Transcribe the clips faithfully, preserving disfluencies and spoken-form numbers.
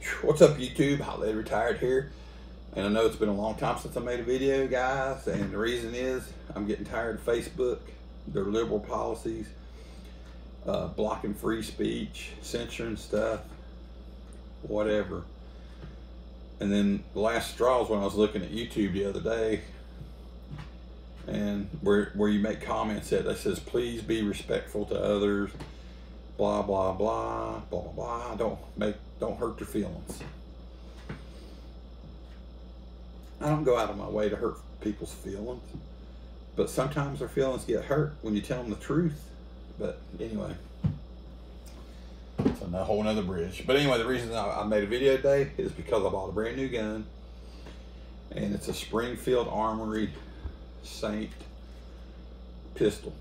What's up, YouTube? Hot Lead Retired here. And I know it's been a long time since I made a video, guys. And the reason is I'm getting tired of Facebook, their liberal policies, uh, blocking free speech, censoring stuff, whatever. And then the last straw is when I was looking at YouTube the other day, and where where you make comments that that says, please be respectful to others, blah blah blah blah blah blah. Don't make don't hurt their feelings. I don't go out of my way to hurt people's feelings, but sometimes their feelings get hurt when you tell them the truth. But anyway, it's a whole nother bridge. But anyway, the reason I, I made a video today is because I bought a brand new gun, and it's a Springfield Armory Saint pistol.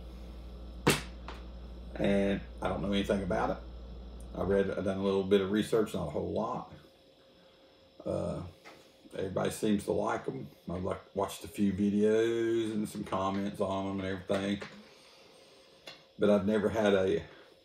And I don't know anything about it. I read, I've done a little bit of research, not a whole lot. Uh, everybody seems to like them. I've like watched a few videos and some comments on them and everything. But I've never had a,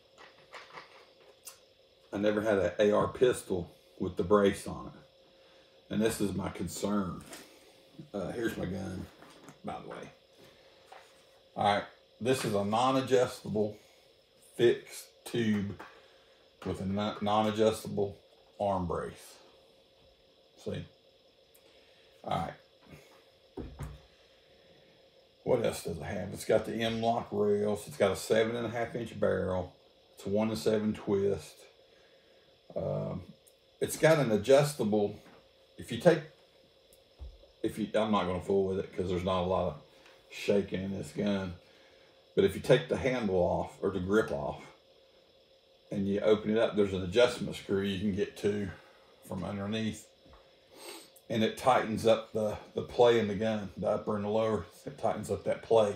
I never had an A R pistol with the brace on it. And this is my concern. Uh, here's my gun, by the way. All right, this is a non-adjustable fixed tube with a non-adjustable arm brace. See? All right. What else does it have? It's got the M-LOK rails. It's got a seven and a half inch barrel. It's a one to seven twist. Um, it's got an adjustable. If you take, if you, I'm not going to fool with it because there's not a lot of shaking in this gun. But if you take the handle off or the grip off and you open it up, there's an adjustment screw you can get to from underneath. And it tightens up the, the play in the gun, the upper and the lower. It tightens up that play.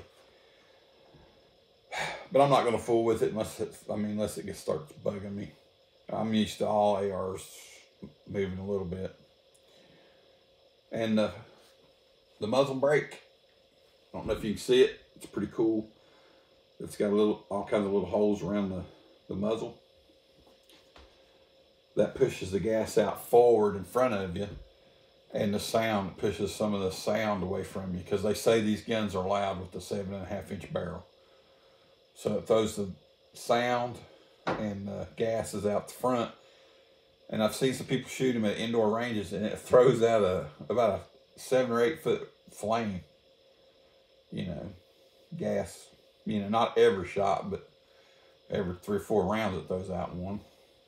But I'm not going to fool with it unless it, I mean, unless it gets, starts bugging me. I'm used to all A Rs moving a little bit. And the, the muzzle brake, I don't know if you can see it. It's pretty cool. It's got a little, all kinds of little holes around the, the muzzle. That pushes the gas out forward in front of you. And the sound pushes some of the sound away from you, because they say these guns are loud with the seven and a half inch barrel. So it throws the sound and the gas is out the front. And I've seen some people shoot them at indoor ranges, and it throws out a about a seven or eight foot flame. You know, gas. You know, not every shot, but every three or four rounds it throws out one.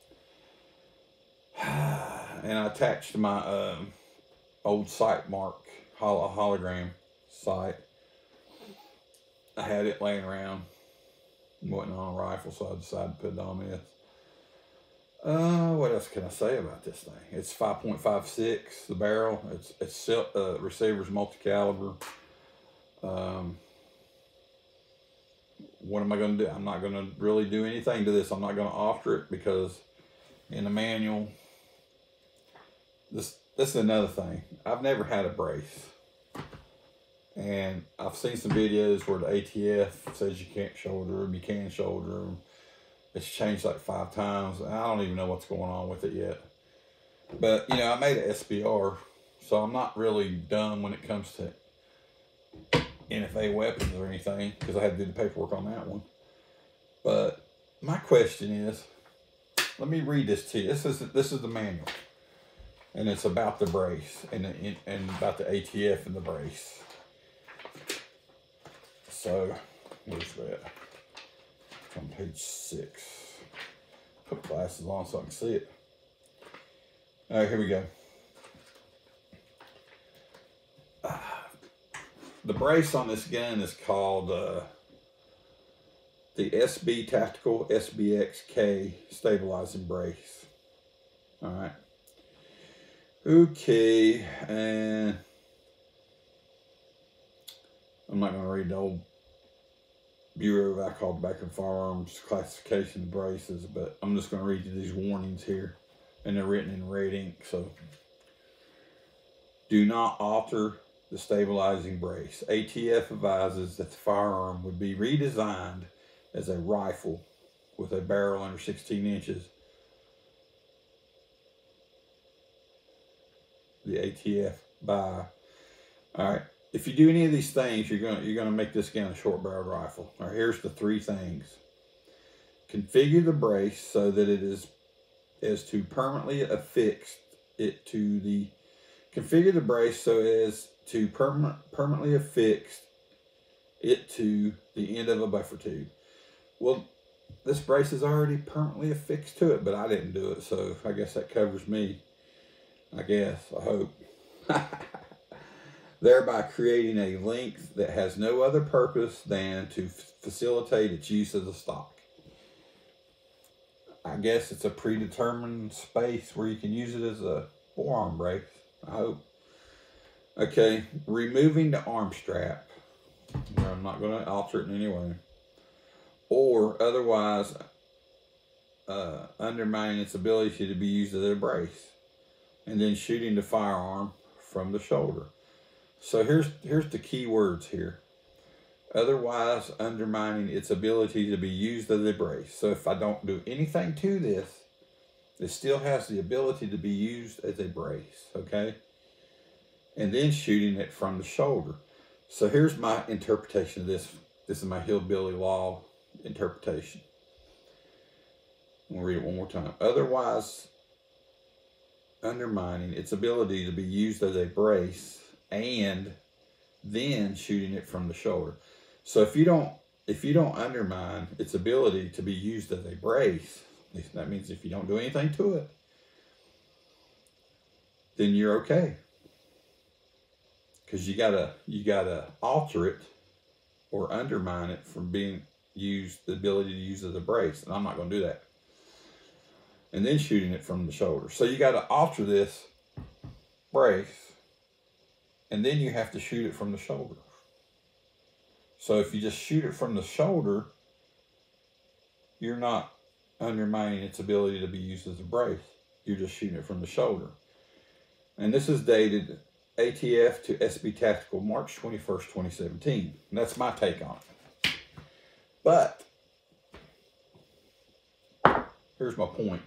And I attached my um, old Sightmark hol hologram sight. I had it laying around. It wasn't on a rifle, so I decided to put it on this. Uh, what else can I say about this thing? It's five point five six, the barrel. It's it's uh, receiver's multi-caliber. Um, what am I going to do? I'm not going to really do anything to this. I'm not going to alter it because in the manual, this this is another thing. I've never had a brace. And I've seen some videos where the A T F says you can't shoulder them, you can shoulder them. It's changed like five times. And I don't even know what's going on with it yet. But, you know, I made an S B R, so I'm not really dumb when it comes to N F A weapons or anything, because I had to do the paperwork on that one. But my question is, let me read this to you. This is this is the manual, and it's about the brace and the, and about the A T F and the brace. So, where's that? It's on page six. Put glasses on so I can see it. All right, here we go. Uh, the brace on this gun is called uh, the S B Tactical S B X K Stabilizing Brace. All right. Okay, and I'm not going to read the old Bureau of Alcohol, Tobacco, and Firearms classification of braces, but I'm just going to read you these warnings here, and they're written in red ink. So, do not alter the stabilizing brace. A T F advises that the firearm would be redesigned as a rifle with a barrel under sixteen inches the A T F by. All right. If you do any of these things, you're gonna you're gonna make this gun a short barreled rifle. All right, here's the three things. Configure the brace so that it is as to permanently affix it to the configure the brace so as to permanent permanently affix it to the end of a buffer tube. Well, this brace is already permanently affixed to it, but I didn't do it, so I guess that covers me. I guess, I hope. Thereby creating a length that has no other purpose than to facilitate its use as a stock. I guess it's a predetermined space where you can use it as a forearm brace, I hope. Okay, removing the arm strap. I'm not going to alter it in any way. Or otherwise uh, undermining its ability to be used as a brace. And then shooting the firearm from the shoulder. So here's, here's the key words here. Otherwise undermining its ability to be used as a brace. So if I don't do anything to this, it still has the ability to be used as a brace, okay? And then shooting it from the shoulder. So here's my interpretation of this. This is my hillbilly law interpretation. I'm gonna read it one more time. Otherwise undermining its ability to be used as a brace and then shooting it from the shoulder. So if you don't if you don't undermine its ability to be used as a brace, that means if you don't do anything to it, then you're okay. Because you gotta you gotta alter it or undermine it from being used, the ability to use it as a brace. And I'm not gonna do that. And then shooting it from the shoulder. So you gotta alter this brace, and then you have to shoot it from the shoulder. So if you just shoot it from the shoulder, you're not undermining its ability to be used as a brace. You're just shooting it from the shoulder. And this is dated A T F to S B Tactical, March twenty-first, twenty seventeen. And that's my take on it. But here's my point.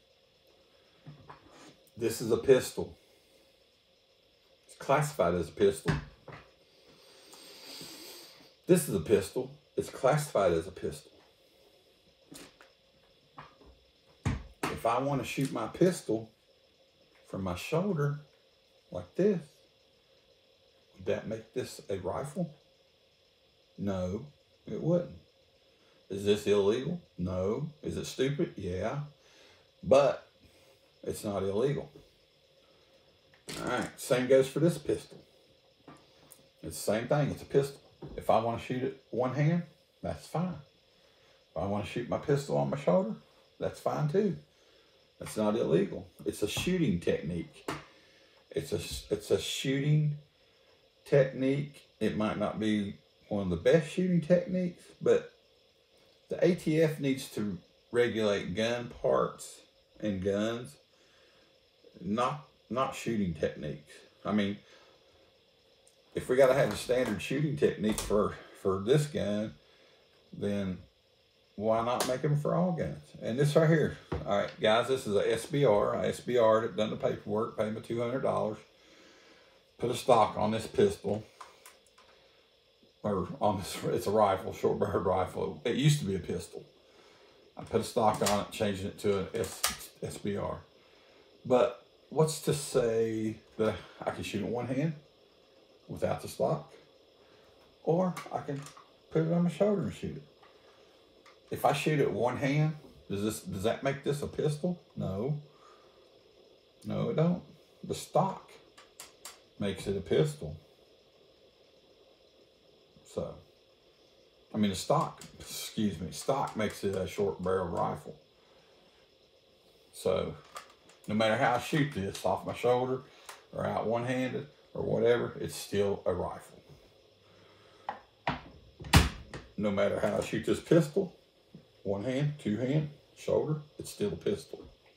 This is a pistol. It's classified as a pistol. This is a pistol. It's classified as a pistol. If I want to shoot my pistol from my shoulder like this, would that make this a rifle? No, it wouldn't. Is this illegal? No. Is it stupid? Yeah. But it's not illegal. All right, same goes for this pistol. It's the same thing, it's a pistol. If I want to shoot it one hand, that's fine. If I want to shoot my pistol on my shoulder, that's fine too. That's not illegal. It's a shooting technique. It's a, it's a shooting technique. It might not be one of the best shooting techniques, but the A T F needs to regulate gun parts and guns, not not shooting techniques. I mean, if we got to have a standard shooting technique for for this gun, then why not make them for all guns? And this right here, all right, guys, this is a S B R. I S B R'd it, done the paperwork, paid me two hundred dollars. Put a stock on this pistol, or on this, it's a rifle, short barreled rifle. It used to be a pistol. I put a stock on it, changing it to an S, SBR. But what's to say that I can shoot it one hand without the stock? Or I can put it on my shoulder and shoot it. If I shoot it one hand, does this does that make this a pistol? No. No, it don't. The stock makes it a pistol. So, I mean, the stock, excuse me, stock makes it a short barrel rifle. So, no matter how I shoot this off my shoulder or out one-handed or whatever, it's still a rifle. No matter how I shoot this pistol, one hand, two hand, shoulder, it's still a pistol.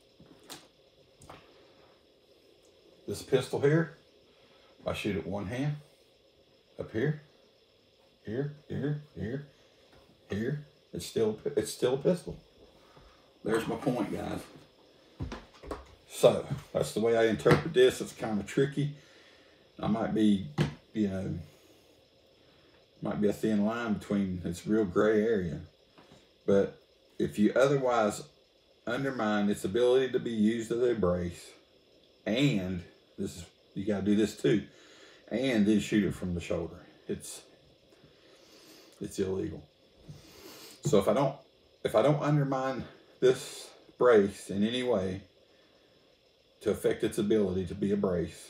This pistol here, if I shoot it one hand, up here, here, here, here, here, it's still it's still a pistol. There's my point, guys. So that's the way I interpret this. It's kind of tricky. I might be, you know, might be a thin line between, it's a real gray area. But if you otherwise undermine its ability to be used as a brace, and this is, you got to do this too, and then shoot it from the shoulder, it's it's illegal. So if I don't if I don't undermine this brace in any way to affect its ability to be a brace,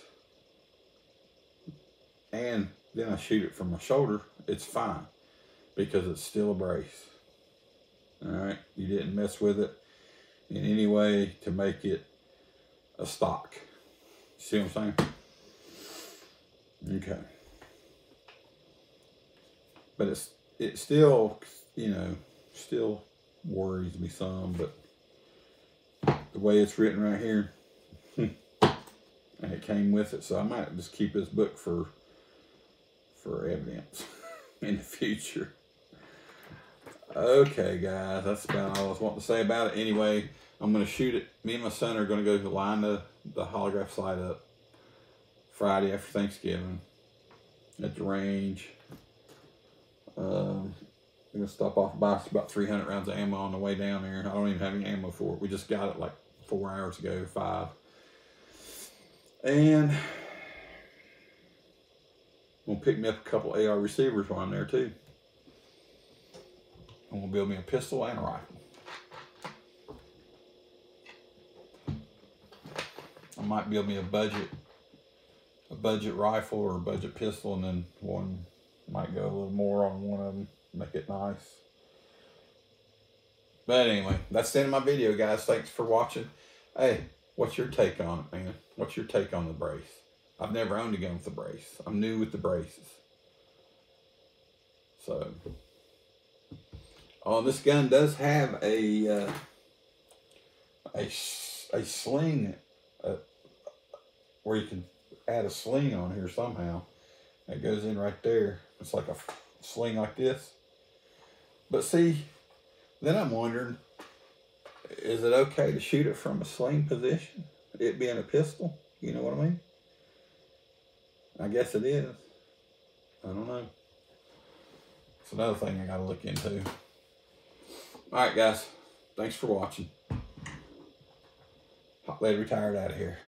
and then I shoot it from my shoulder, it's fine, because it's still a brace. All right, you didn't mess with it in any way to make it a stock. See what I'm saying? Okay. But it's it still, you know, still worries me some, but the way it's written right here, and it came with it, so I might just keep this book for for evidence in the future. Okay, guys, that's about all I was wanting to say about it. Anyway, I'm going to shoot it. Me and my son are going to go to line the, the holograph sight up Friday after Thanksgiving at the range. Um, I'm going to stop off and buy about three hundred rounds of ammo on the way down there. I don't even have any ammo for it. We just got it like four hours ago, five. And I'm going to pick me up a couple A R receivers while I'm there too. I'm going to build me a pistol and a rifle. I might build me a budget, a budget rifle or a budget pistol, and then one might go a little more on one of them, make it nice. But anyway, that's the end of my video, guys. Thanks for watching. Hey, what's your take on it, man? What's your take on the brace? I've never owned a gun with a brace. I'm new with the braces. So, oh, this gun does have a uh, a a sling, uh, where you can add a sling on here somehow. It goes in right there. It's like a sling like this. But see, then I'm wondering, is it okay to shoot it from a sling position? It being a pistol, you know what I mean? I guess it is. I don't know. It's another thing I gotta look into. Alright, guys. Thanks for watching. Hot Lady Retired out of here.